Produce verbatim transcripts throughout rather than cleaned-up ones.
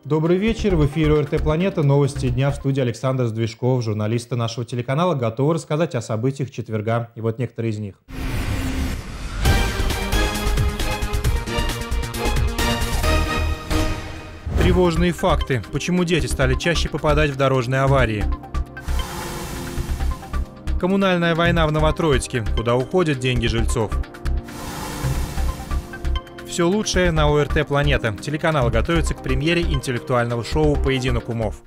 Добрый вечер. В эфире О Эр Тэ «Планета». Новости дня. В студии Александр Сдвижков. Журналисты нашего телеканала готовы рассказать о событиях четверга. И вот некоторые из них. Тревожные факты. Почему дети стали чаще попадать в дорожные аварии? Коммунальная война в Новотроицке. Куда уходят деньги жильцов? Все лучшее на О Эр Тэ «Планета». Телеканал готовится к премьере интеллектуального шоу «Поединок умов».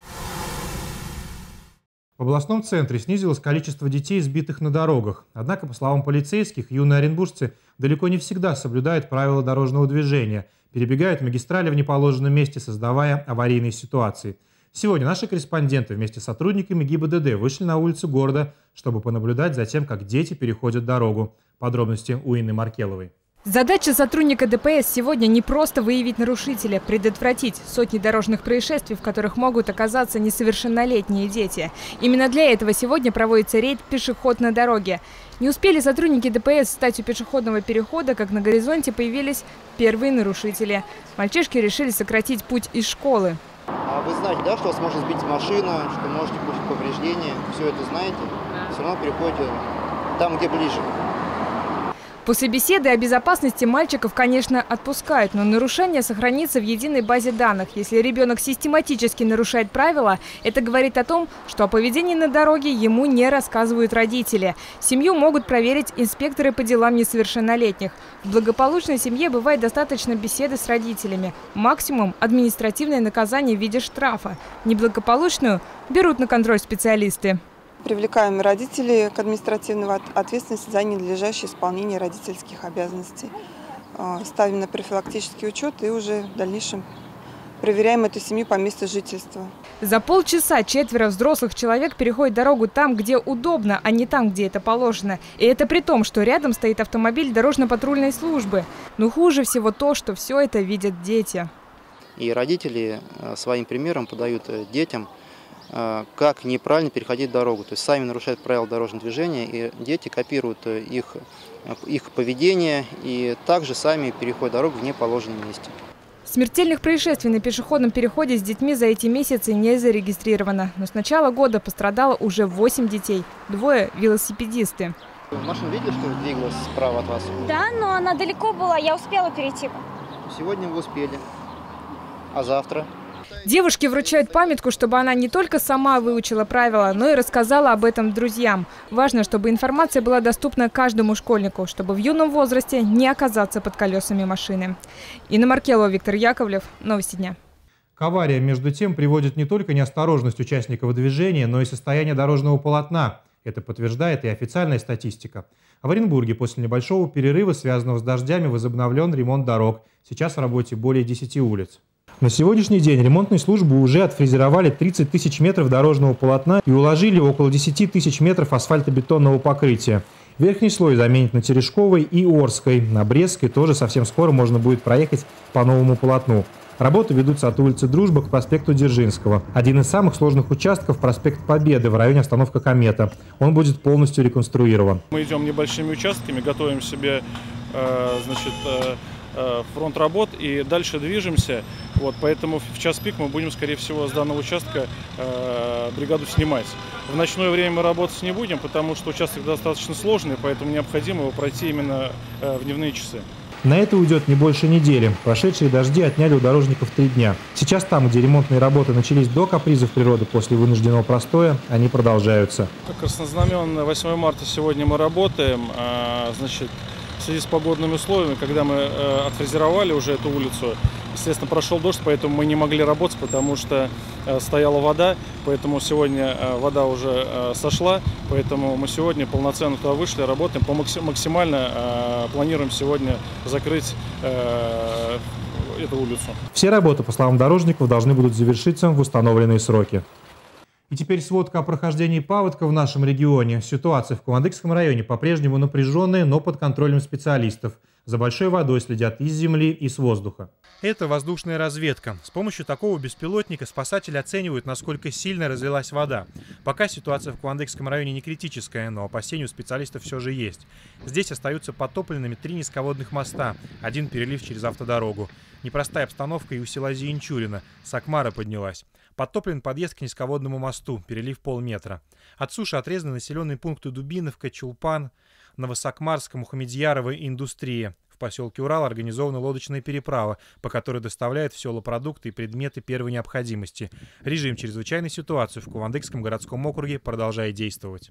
В областном центре снизилось количество детей, сбитых на дорогах. Однако, по словам полицейских, юные оренбуржцы далеко не всегда соблюдают правила дорожного движения, перебегают магистрали в неположенном месте, создавая аварийные ситуации. Сегодня наши корреспонденты вместе с сотрудниками Гэ И Бэ Дэ Дэ вышли на улицы города, чтобы понаблюдать за тем, как дети переходят дорогу. Подробности у Инны Маркеловой. Задача сотрудника Дэ Пэ Эс сегодня не просто выявить нарушителя, предотвратить сотни дорожных происшествий, в которых могут оказаться несовершеннолетние дети. Именно для этого сегодня проводится рейд «Пешеход на дороге». Не успели сотрудники Дэ Пэ Эс встать у пешеходного перехода, как на горизонте появились первые нарушители. Мальчишки решили сократить путь из школы. А вы знаете, да, что вас может сбить машина, что можете получить повреждения? Все это знаете? Все равно переходите там, где ближе. После беседы о безопасности мальчиков, конечно, отпускают, но нарушение сохранится в единой базе данных. Если ребенок систематически нарушает правила, это говорит о том, что о поведении на дороге ему не рассказывают родители. Семью могут проверить инспекторы по делам несовершеннолетних. В благополучной семье бывает достаточно беседы с родителями. Максимум – административное наказание в виде штрафа. Неблагополучную берут на контроль специалисты. Привлекаем родителей к административной ответственности за ненадлежащее исполнение родительских обязанностей. Ставим на профилактический учет и уже в дальнейшем проверяем эту семью по месту жительства. За полчаса четверо взрослых человек переходят дорогу там, где удобно, а не там, где это положено. И это при том, что рядом стоит автомобиль дорожно-патрульной службы. Но хуже всего то, что все это видят дети. И родители своим примером подают детям, как неправильно переходить дорогу. То есть сами нарушают правила дорожного движения, и дети копируют их, их поведение и также сами переходят дорогу в неположенном месте. Смертельных происшествий на пешеходном переходе с детьми за эти месяцы не зарегистрировано. Но с начала года пострадало уже восемь детей. Двое – велосипедисты. Машину видели, что двигалась справа от вас? Да, но она далеко была, я успела перейти. Сегодня вы успели. А завтра? Девушке вручают памятку, чтобы она не только сама выучила правила, но и рассказала об этом друзьям. Важно, чтобы информация была доступна каждому школьнику, чтобы в юном возрасте не оказаться под колесами машины. Инна Маркелова, Виктор Яковлев. Новости дня. К авариям, между тем, приводит не только неосторожность участников движения, но и состояние дорожного полотна. Это подтверждает и официальная статистика. В Оренбурге после небольшого перерыва, связанного с дождями, возобновлен ремонт дорог. Сейчас в работе более десяти улиц. На сегодняшний день ремонтные службы уже отфрезеровали тридцать тысяч метров дорожного полотна и уложили около десяти тысяч метров асфальтобетонного покрытия. Верхний слой заменят на Терешковой и Орской. На Брестской тоже совсем скоро можно будет проехать по новому полотну. Работы ведутся от улицы Дружбы к проспекту Дзержинского. Один из самых сложных участков – проспект Победы в районе остановка Комета. Он будет полностью реконструирован. Мы идем небольшими участками, готовим себе э, значит, э, фронт работ и дальше движемся. Вот, поэтому в час пик мы будем, скорее всего, с данного участка э, бригаду снимать. В ночное время мы работать не будем, потому что участок достаточно сложный, поэтому необходимо его пройти именно э, в дневные часы. На это уйдет не больше недели. Прошедшие дожди отняли у дорожников три дня. Сейчас там, где ремонтные работы начались до капризов природы после вынужденного простоя, они продолжаются. Как краснознаменное восьмое марта сегодня мы работаем. А, значит, в связи с погодными условиями, когда мы э, отфрезеровали уже эту улицу, естественно, прошел дождь, поэтому мы не могли работать, потому что э, стояла вода, поэтому сегодня э, вода уже э, сошла, поэтому мы сегодня полноценно туда вышли, работаем, по максимально э, планируем сегодня закрыть э, эту улицу. Все работы, по словам дорожников, должны будут завершиться в установленные сроки. И теперь сводка о прохождении паводка в нашем регионе. Ситуация в Куландыкском районе по-прежнему напряженная, но под контролем специалистов. За большой водой следят и с земли, и с воздуха. Это воздушная разведка. С помощью такого беспилотника спасатели оценивают, насколько сильно разлилась вода. Пока ситуация в Кувандыкском районе не критическая, но опасения у специалистов все же есть. Здесь остаются подтопленными три низководных моста, один перелив через автодорогу. Непростая обстановка и у села Зиенчурина. Сакмара поднялась. Подтоплен подъезд к низководному мосту, перелив полметра. От суши отрезаны населенные пункты Дубиновка, Чулпан, Новосакмарск, Мухамедьярово и Индустрия. В поселке Урал организована лодочная переправа, по которой доставляют в села продукты и предметы первой необходимости. Режим чрезвычайной ситуации в Кувандыкском городском округе продолжает действовать.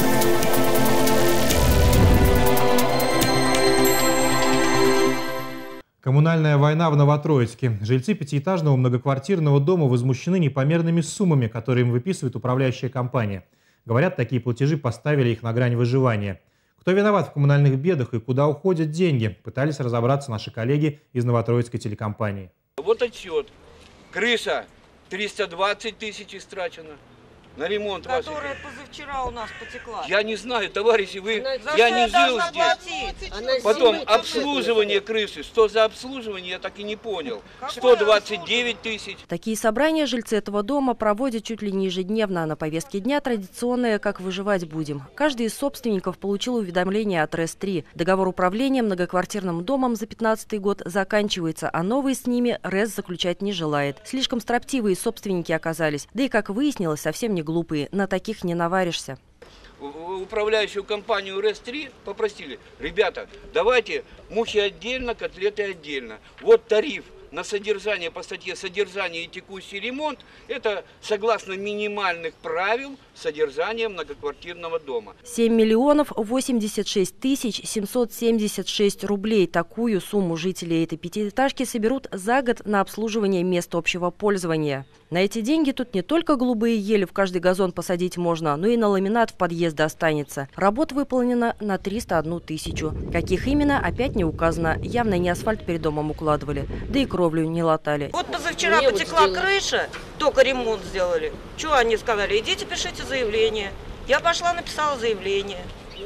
Коммунальная война в Новотроицке. Жильцы пятиэтажного многоквартирного дома возмущены непомерными суммами, которые им выписывает управляющая компания. Говорят, такие платежи поставили их на грань выживания. Кто виноват в коммунальных бедах и куда уходят деньги, пытались разобраться наши коллеги из Новотроицкой телекомпании. Вот отчет. Крыша триста двадцать тысяч истрачено. На ремонт Которая вашей. Позавчера у нас потекла. Я не знаю, товарищи, вы... За я не жил здесь. Потом обслуживание крыши. Что за обслуживание, я так и не понял. сто двадцать девять тысяч. Такие собрания жильцы этого дома проводят чуть ли не ежедневно. На повестке дня традиционное «Как выживать будем». Каждый из собственников получил уведомление от РЭС три. Договор управления многоквартирным домом за пятнадцатый год заканчивается, а новый с ними РЭС заключать не желает. Слишком строптивые собственники оказались. Да и, как выяснилось, совсем не глупые. На таких не наваришься. Управляющую компанию РЭС три попросили: ребята, давайте мухи отдельно, котлеты отдельно. Вот тариф на содержание по статье «Содержание и текущий ремонт» – это согласно минимальных правил содержания многоквартирного дома. семь миллионов восемьдесят шесть тысяч семьсот семьдесят шесть рублей. Такую сумму жители этой пятиэтажки соберут за год на обслуживание мест общего пользования. На эти деньги тут не только голубые ели в каждый газон посадить можно, но и на ламинат в подъезды останется. Работа выполнена на триста одну тысячу. Каких именно, опять не указано. Явно не асфальт перед домом укладывали, да и кровлю не латали. Вот позавчера Мне потекла вот крыша, только ремонт сделали. Что они сказали? Идите, пишите заявление. Я пошла, написала заявление.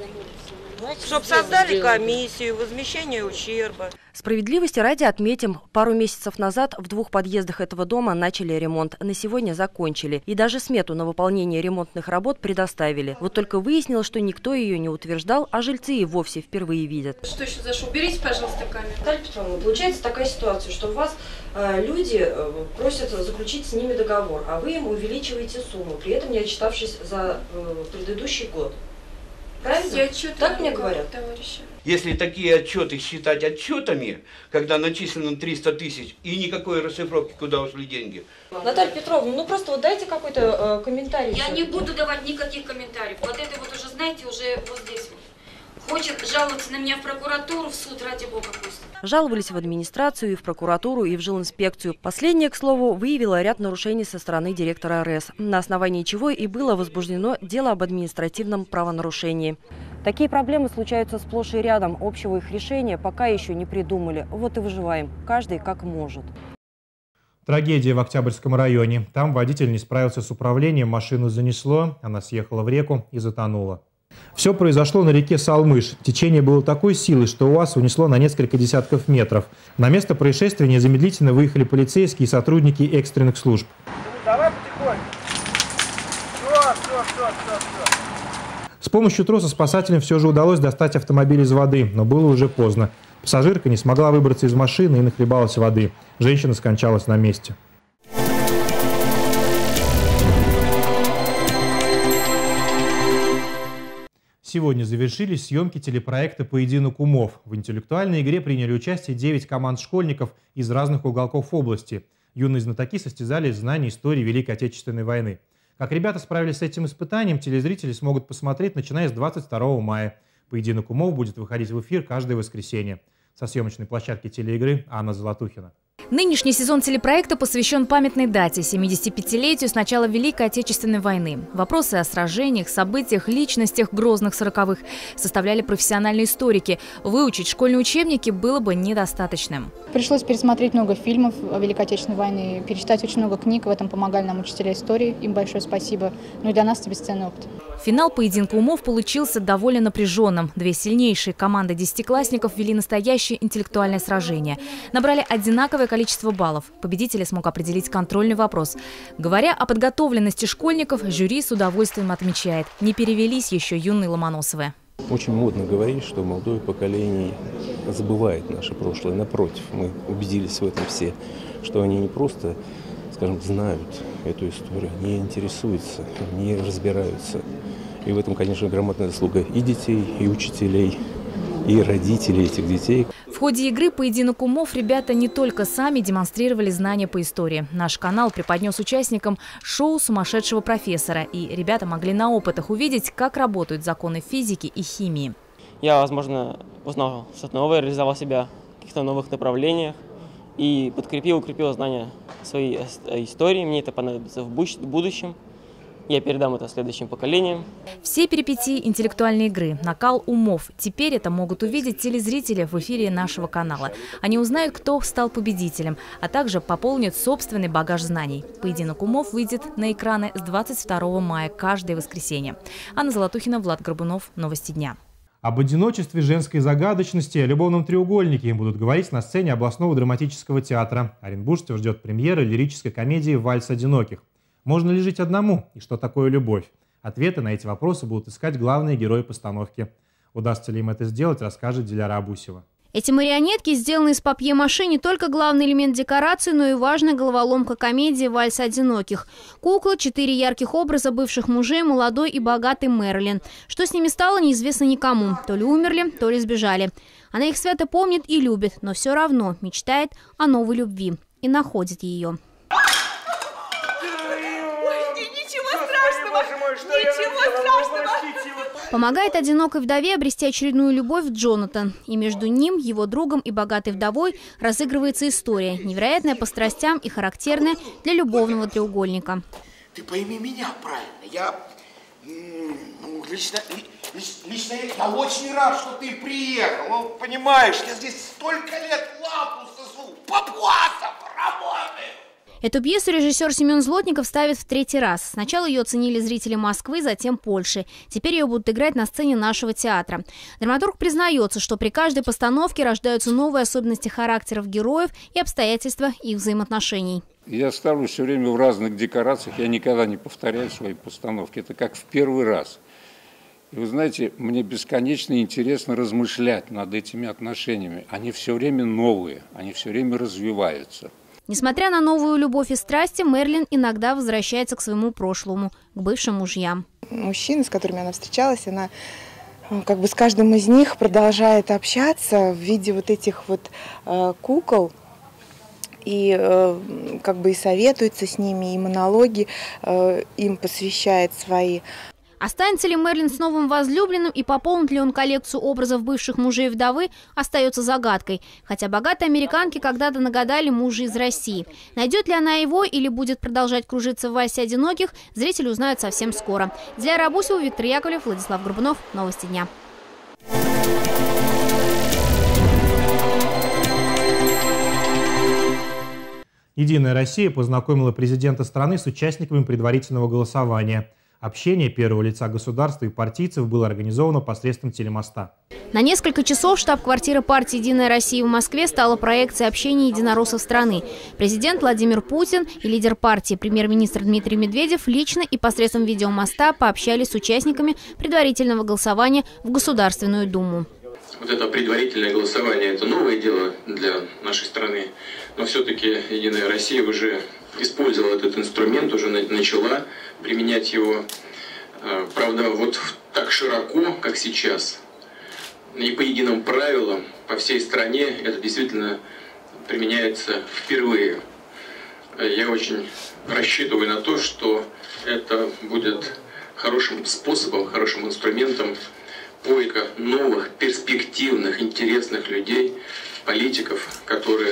Чтобы создали комиссию, возмещение ущерба. Справедливости ради отметим, пару месяцев назад в двух подъездах этого дома начали ремонт. На сегодня закончили. И даже смету на выполнение ремонтных работ предоставили. Вот только выяснилось, что никто ее не утверждал, а жильцы и вовсе впервые видят. Что еще за шум? Уберите, пожалуйста, камеру. Наталья Петровна, получается такая ситуация, что у вас э, люди э, просят заключить с ними договор, а вы им увеличиваете сумму, при этом не отчитавшись за э, предыдущий год. Правильно? Так мне говорят, товарищи. Если такие отчеты считать отчетами, когда начислено триста тысяч и никакой расшифровки, куда ушли деньги. Наталья Петровна, ну просто вот дайте какой-то э, комментарий. Я не буду давать никаких комментариев. Вот это вот уже, знаете, уже вот здесь вот. Хочет жаловаться на меня в прокуратуру, в суд, ради бога пусть. Жаловались в администрацию, и в прокуратуру, и в жилинспекцию. Последнее, к слову, выявило ряд нарушений со стороны директора РЭС, на основании чего и было возбуждено дело об административном правонарушении. Такие проблемы случаются сплошь и рядом. Общего их решения пока еще не придумали. Вот и выживаем. Каждый как может. Трагедия в Октябрьском районе. Там водитель не справился с управлением, машину занесло, она съехала в реку и затонула. Все произошло на реке Салмыш. Течение было такой силы, что УАЗ унесло на несколько десятков метров. На место происшествия незамедлительно выехали полицейские и сотрудники экстренных служб. Давай потихоньку. Все, все, все, все, все. С помощью троса спасателям все же удалось достать автомобиль из воды, но было уже поздно. Пассажирка не смогла выбраться из машины и нахлебалась воды. Женщина скончалась на месте. Сегодня завершились съемки телепроекта «Поединок умов». В интеллектуальной игре приняли участие девять команд школьников из разных уголков области. Юные знатоки состязались в знании истории Великой Отечественной войны. Как ребята справились с этим испытанием, телезрители смогут посмотреть, начиная с двадцать второго мая. «Поединок умов» будет выходить в эфир каждое воскресенье. Со съемочной площадки телеигры Анна Золотухина. Нынешний сезон телепроекта посвящен памятной дате – семидесятипятилетию с начала Великой Отечественной войны. Вопросы о сражениях, событиях, личностях грозных сороковых составляли профессиональные историки. Выучить школьные учебники было бы недостаточным. Пришлось пересмотреть много фильмов о Великой Отечественной войне, перечитать очень много книг. В этом помогали нам учителя истории. Им большое спасибо. Ну и для нас это бесценный опыт. Финал поединка умов получился довольно напряженным. Две сильнейшие команды десятиклассников вели настоящее интеллектуальное сражение. Набрали одинаковое количество баллов. Победителя смог определить контрольный вопрос. Говоря о подготовленности школьников, жюри с удовольствием отмечает. Не перевелись еще юные Ломоносовы. Очень модно говорить, что молодое поколение забывает наше прошлое. Напротив, мы убедились в этом все, что они не просто, скажем, знают эту историю, они интересуются, они разбираются. И в этом, конечно, громадная заслуга и детей, и учителей, и родителей этих детей. В ходе игры «Поединок умов» ребята не только сами демонстрировали знания по истории. Наш канал преподнес участникам шоу сумасшедшего профессора. И ребята могли на опытах увидеть, как работают законы физики и химии. Я, возможно, узнал что-то новое, реализовал себя в каких-то новых направлениях и подкрепил, укрепил знания своей истории. Мне это понадобится в будущем. Я передам это следующим поколениям. Все перипетии интеллектуальной игры, накал умов. Теперь это могут увидеть телезрители в эфире нашего канала. Они узнают, кто стал победителем, а также пополнят собственный багаж знаний. Поединок умов выйдет на экраны с двадцать второго мая каждое воскресенье. Анна Золотухина, Влад Горбунов. Новости дня. Об одиночестве, женской загадочности, о любовном треугольнике им будут говорить на сцене областного драматического театра. Оренбуржцев ждет премьера лирической комедии «Вальс одиноких». Можно ли жить одному? И что такое любовь? Ответы на эти вопросы будут искать главные герои постановки. Удастся ли им это сделать, расскажет Диляра Абусева. Эти марионетки сделаны из папье-маше не только главный элемент декорации, но и важная головоломка комедии «Вальс одиноких». Куклы – четыре ярких образа бывших мужей, молодой и богатый Мэрилин. Что с ними стало, неизвестно никому. То ли умерли, то ли сбежали. Она их свято помнит и любит, но все равно мечтает о новой любви и находит ее. Помогает одинокой вдове обрести очередную любовь Джонатан. И между ним, его другом и богатой вдовой разыгрывается история, невероятная по страстям и характерная для любовного треугольника. Ты пойми меня правильно. Я, ну, лично, лично я очень рад, что ты приехал. Ну, понимаешь, я здесь столько лет лапу сосу, папуасов работаю. Эту пьесу режиссер Семен Злотников ставит в третий раз. Сначала ее оценили зрители Москвы, затем Польши. Теперь ее будут играть на сцене нашего театра. Драматург признается, что при каждой постановке рождаются новые особенности характеров героев и обстоятельства их взаимоотношений. Я ставлю все время в разных декорациях, я никогда не повторяю свои постановки. Это как в первый раз. И вы знаете, мне бесконечно интересно размышлять над этими отношениями. Они все время новые, они все время развиваются. Несмотря на новую любовь и страсти, Мэрилин иногда возвращается к своему прошлому, к бывшим мужьям. Мужчины, с которыми она встречалась, она как бы с каждым из них продолжает общаться в виде вот этих вот э, кукол. И э, как бы и советуется с ними, и монологи э, им посвящает свои. Останется ли Мэрилин с новым возлюбленным и пополнит ли он коллекцию образов бывших мужей вдовы, остается загадкой. Хотя богатые американки когда-то нагадали мужа из России. Найдет ли она его или будет продолжать кружиться в вальсе одиноких, зрители узнают совсем скоро. Диляра Абусева, Виктор Яковлев, Владислав Горбунов. Новости дня. «Единая Россия» познакомила президента страны с участниками предварительного голосования. Общение первого лица государства и партийцев было организовано посредством телемоста. На несколько часов штаб-квартира партии «Единая Россия» в Москве стала проекцией общения единороссов страны. Президент Владимир Путин и лидер партии премьер-министр Дмитрий Медведев лично и посредством видеомоста пообщались с участниками предварительного голосования в Государственную Думу. Вот это предварительное голосование – это новое дело для нашей страны, но все-таки «Единая Россия» уже использовала этот инструмент, уже начала применять его, правда, вот так широко, как сейчас, и по единым правилам по всей стране это действительно применяется впервые. Я очень рассчитываю на то, что это будет хорошим способом, хорошим инструментом поиска новых, перспективных, интересных людей, политиков, которые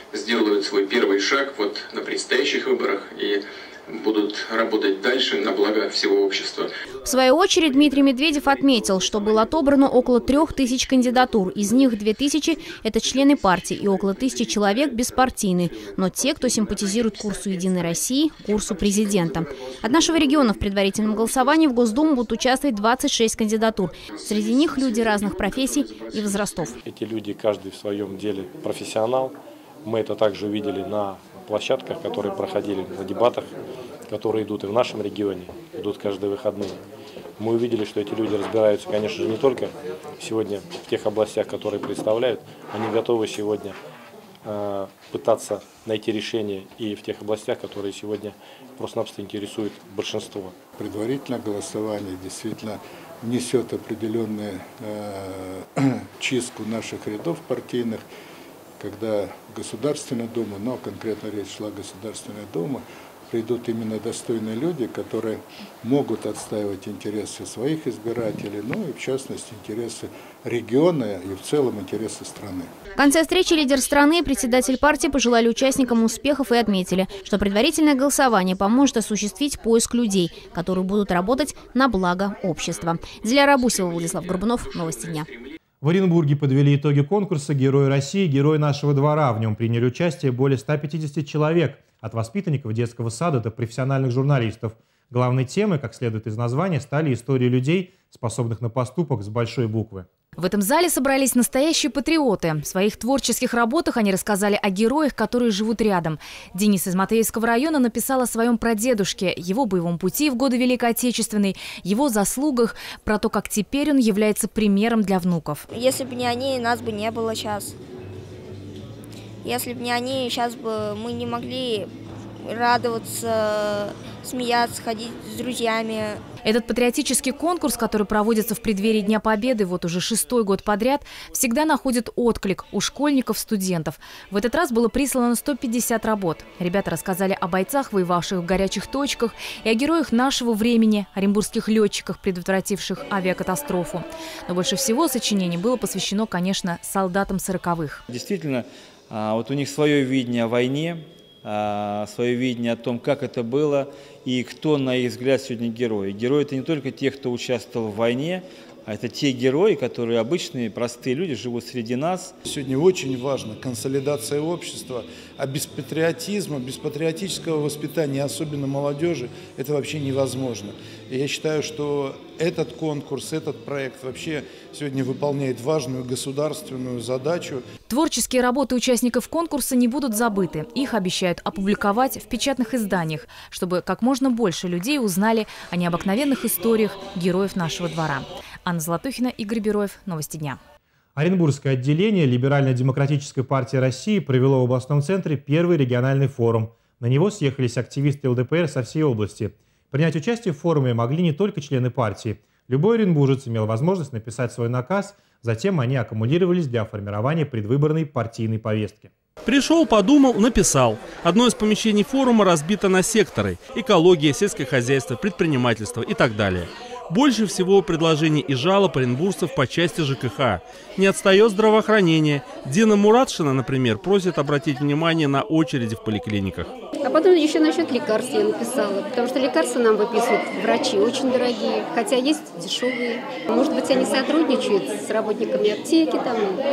сделают свой первый шаг вот на предстоящих выборах и будут работать дальше на благо всего общества. В свою очередь Дмитрий Медведев отметил, что было отобрано около трех тысяч кандидатур. Из них две тысячи – это члены партии и около тысячи человек беспартийные. Но те, кто симпатизирует курсу «Единой России», курсу президента. От нашего региона в предварительном голосовании в Госдуму будут участвовать двадцать шесть кандидатур. Среди них люди разных профессий и возрастов. Эти люди, каждый в своем деле профессионал. Мы это также увидели на площадках, которые проходили на дебатах, которые идут и в нашем регионе, идут каждые выходные. Мы увидели, что эти люди разбираются, конечно же, не только сегодня в тех областях, которые представляют, они готовы сегодня э, пытаться найти решение и в тех областях, которые сегодня просто-напросто интересуют большинство. Предварительное голосование действительно несет определенную э, чистку наших рядов партийных, когда Государственная Дума, но конкретно речь шла о Государственной Думе, придут именно достойные люди, которые могут отстаивать интересы своих избирателей, ну и в частности интересы региона и в целом интересы страны. В конце встречи лидер страны и председатель партии пожелали участникам успехов и отметили, что предварительное голосование поможет осуществить поиск людей, которые будут работать на благо общества. Диляра Бусева, Владислав Горбунов. Новости дня. В Оренбурге подвели итоги конкурса «Герой России. Герой нашего двора». В нем приняли участие более ста пятидесяти человек, от воспитанников детского сада до профессиональных журналистов. Главной темой, как следует из названия, стали истории людей, способных на поступок с большой буквы. В этом зале собрались настоящие патриоты. В своих творческих работах они рассказали о героях, которые живут рядом. Денис из Матеевского района написал о своем прадедушке, его боевом пути в годы Великой Отечественной, его заслугах, про то, как теперь он является примером для внуков. Если бы не они, нас бы не было сейчас. Если бы не они, сейчас бы мы не могли радоваться, смеяться, ходить с друзьями. Этот патриотический конкурс, который проводится в преддверии Дня Победы вот уже шестой год подряд, всегда находит отклик у школьников, студентов. В этот раз было прислано сто пятьдесят работ. Ребята рассказали о бойцах, воевавших в горячих точках, и о героях нашего времени, оренбургских летчиках, предотвративших авиакатастрофу. Но больше всего сочинений было посвящено, конечно, солдатам сороковых. Действительно, вот у них свое видение о войне, свое видение о том, как это было и кто, на их взгляд, сегодня герои. Герои – это не только те, кто участвовал в войне, а это те герои, которые обычные, простые люди, живут среди нас. Сегодня очень важна консолидация общества, а без патриотизма, без патриотического воспитания, особенно молодежи, это вообще невозможно. И я считаю, что этот конкурс, этот проект вообще сегодня выполняет важную государственную задачу. Творческие работы участников конкурса не будут забыты. Их обещают опубликовать в печатных изданиях, чтобы как можно больше людей узнали о необыкновенных историях героев нашего двора. Анна Золотухина, Игорь Бероев. Новости дня. Оренбургское отделение Либерально-демократической партии России провело в областном центре первый региональный форум. На него съехались активисты эл дэ пэ эр со всей области. Принять участие в форуме могли не только члены партии. Любой оренбуржец имел возможность написать свой наказ, затем они аккумулировались для формирования предвыборной партийной повестки. Пришел, подумал, написал. Одно из помещений форума разбито на секторы – экология, сельское хозяйство, предпринимательство и так далее. Больше всего предложений и жалоб оренбуржцев по части жэ ка ха. Не отстает здравоохранение. Дина Муратшина, например, просит обратить внимание на очереди в поликлиниках. А потом еще насчет лекарств я написала, потому что лекарства нам выписывают врачи очень дорогие, хотя есть дешевые. Может быть, они сотрудничают с работниками аптеки, там,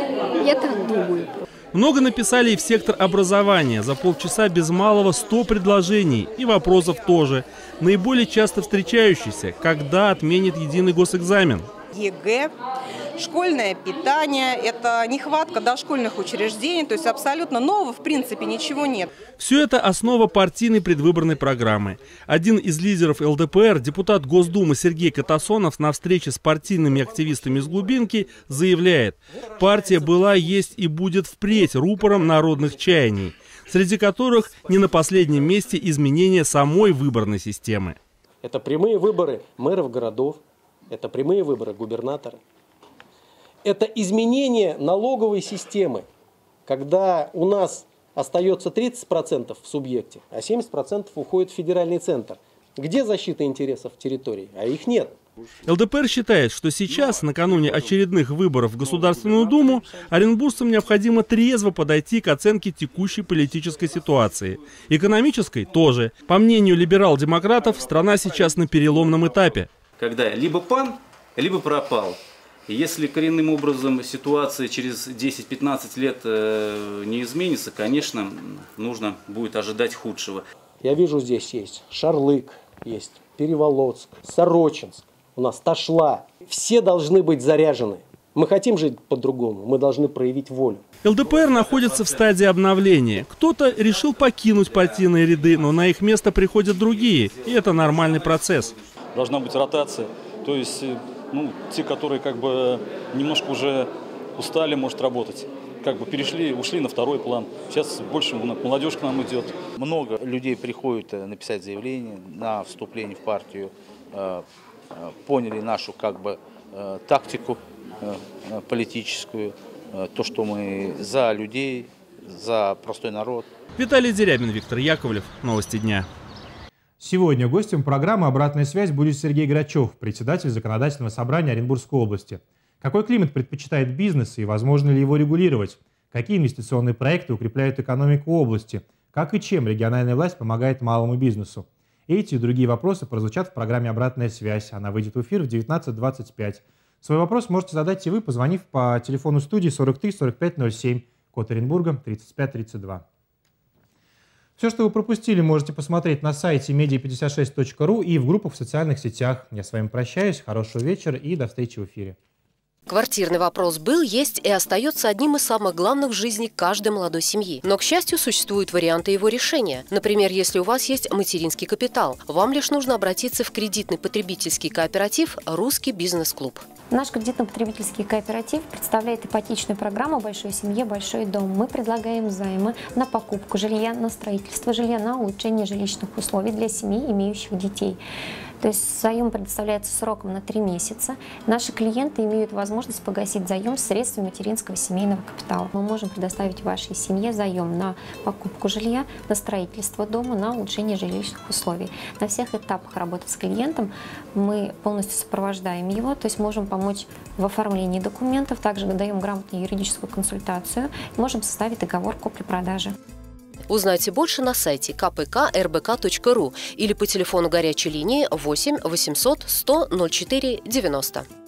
я так думаю. Много написали и в сектор образования. За полчаса без малого сто предложений. И вопросов тоже. Наиболее часто встречающиеся, когда отменит единый госэкзамен. е гэ, школьное питание, это нехватка дошкольных учреждений, то есть абсолютно нового в принципе ничего нет. Все это основа партийной предвыборной программы. Один из лидеров эл дэ пэ эр, депутат Госдумы Сергей Катасонов, на встрече с партийными активистами из глубинки заявляет: партия была, есть и будет впредь рупором народных чаяний, среди которых не на последнем месте изменение самой выборной системы. Это прямые выборы мэров городов, это прямые выборы губернатора. Это изменение налоговой системы, когда у нас остается тридцать процентов в субъекте, а семьдесят процентов уходит в федеральный центр. Где защита интересов территорий? А их нет. эл дэ пэ эр считает, что сейчас, накануне очередных выборов в Государственную Думу, оренбуржцам необходимо трезво подойти к оценке текущей политической ситуации. Экономической тоже. По мнению либерал-демократов, страна сейчас на переломном этапе. Когда либо пан, либо пропал. И если коренным образом ситуация через десять-пятнадцать лет э, не изменится, конечно, нужно будет ожидать худшего. Я вижу, здесь есть Шарлык, есть Переволоцк, Сорочинск, у нас Ташла. Все должны быть заряжены. Мы хотим жить по-другому, мы должны проявить волю. эл дэ пэ эр находится в стадии обновления. Кто-то решил покинуть партийные ряды, но на их место приходят другие, и это нормальный процесс. Должна быть ротация, то есть ну, те, которые как бы немножко уже устали, может работать. Как бы перешли, ушли на второй план. Сейчас больше молодежь к нам идет. Много людей приходят написать заявление на вступление в партию, поняли нашу как бы тактику политическую, то, что мы за людей, за простой народ. Виталий Дерябин, Виктор Яковлев. Новости дня. Сегодня гостем программы «Обратная связь» будет Сергей Грачев, председатель Законодательного собрания Оренбургской области. Какой климат предпочитает бизнес и возможно ли его регулировать? Какие инвестиционные проекты укрепляют экономику области? Как и чем региональная власть помогает малому бизнесу? Эти и другие вопросы прозвучат в программе «Обратная связь». Она выйдет в эфир в девятнадцать двадцать пять. Свой вопрос можете задать и вы, позвонив по телефону студии сорок три сорок пять ноль семь, код Оренбурга тридцать пять тридцать два. Все, что вы пропустили, можете посмотреть на сайте медиа пятьдесят шесть точка ру и в группах в социальных сетях. Я с вами прощаюсь, хорошего вечера и до встречи в эфире. Квартирный вопрос был, есть и остается одним из самых главных в жизни каждой молодой семьи. Но, к счастью, существуют варианты его решения. Например, если у вас есть материнский капитал, вам лишь нужно обратиться в кредитный потребительский кооператив «Русский бизнес-клуб». Наш кредитно-потребительский кооператив представляет ипотечную программу «Большой семье, большой дом». Мы предлагаем займы на покупку жилья, на строительство жилья, на улучшение жилищных условий для семей, имеющих детей. То есть заем предоставляется сроком на три месяца. Наши клиенты имеют возможность погасить заем средствами материнского семейного капитала. Мы можем предоставить вашей семье заем на покупку жилья, на строительство дома, на улучшение жилищных условий. На всех этапах работы с клиентом мы полностью сопровождаем его, то есть можем помочь в оформлении документов, также даем грамотную юридическую консультацию, можем составить договор купли-продажи. Узнайте больше на сайте ка пэ ка эр бэ ка точка ру или по телефону горячей линии восемь восемьсот сто ноль четыре девяносто.